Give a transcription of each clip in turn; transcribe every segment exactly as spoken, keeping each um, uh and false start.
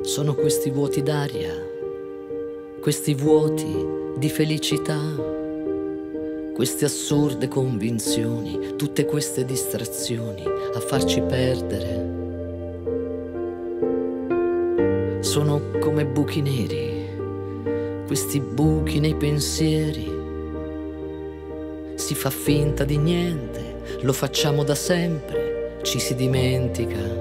Sono questi vuoti d'aria, questi vuoti di felicità, queste assurde convinzioni, tutte queste distrazioni a farci perdere. Sono come buchi neri, questi buchi nei pensieri. Si fa finta di niente, lo facciamo da sempre, ci si dimentica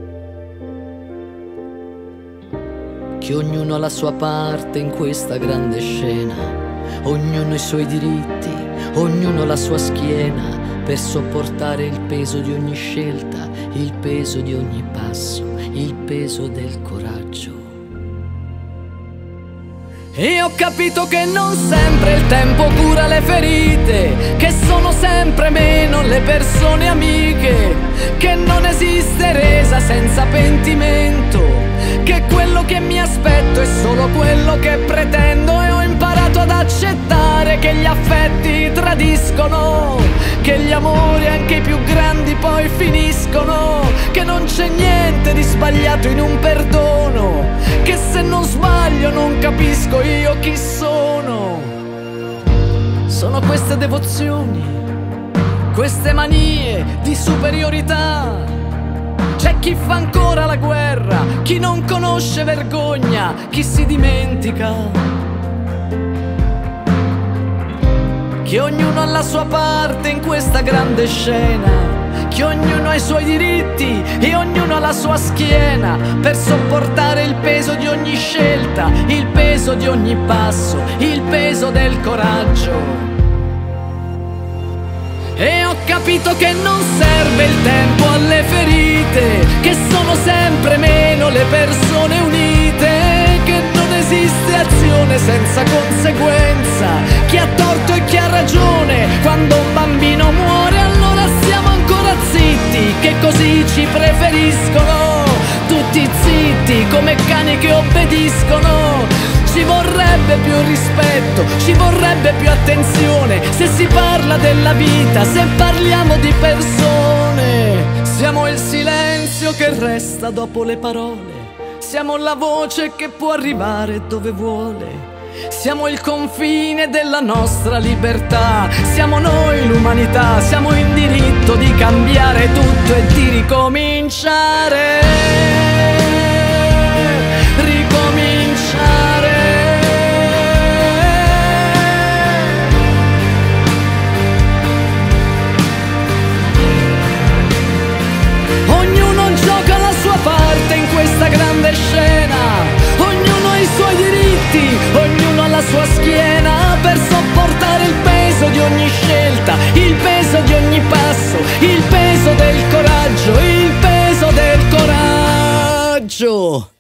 che ognuno ha la sua parte in questa grande scena, ognuno i suoi diritti, ognuno la sua schiena per sopportare il peso di ogni scelta, il peso di ogni passo, il peso del coraggio. E ho capito che non sempre il tempo cura le ferite, che sono sempre meno le persone amiche, che non esiste resa senza pentimento, che quello che mi aspetto è solo quello che pretendo. E ho imparato ad accettare che gli affetti tradiscono, che gli amori anche i più grandi poi finiscono, che non c'è niente di sbagliato in un perdono, che se non sbaglio non capisco io chi sono. Sono queste devozioni, queste manie di superiorità. C'è chi fa ancora la guerra, chi non conosce vergogna, chi si dimentica che ognuno ha la sua parte in questa grande scena, che ognuno ha i suoi diritti e ognuno ha la sua schiena per sopportare il peso di ogni scelta, il peso di ogni passo, il peso del coraggio. E ho capito che non serve il tempo alle ferite, che sono sempre meno le persone unite, che non esiste azione senza conseguenza, chi ha torto e chi ha ragione. Quando un bambino muore allora stiamo ancora zitti, che così ci preferiscono, tutti zitti come cani che obbediscono. Ci vorrebbe più rispetto, ci vorrebbe più attenzione se si parla della vita, se parliamo di persone. Siamo il silenzio che resta dopo le parole, siamo la voce che può arrivare dove vuole, siamo il confine della nostra libertà, siamo noi l'umanità, siamo in diritto di cambiare tutto e di ricominciare, ricominciare. Ognuno gioca la sua parte in questa grande scena, ognuno ha i suoi diritti, ognuno ha la sua schiena per sopportare il peso di ogni scelta, il peso di ogni passo, il peso del coraggio, il peso del coraggio.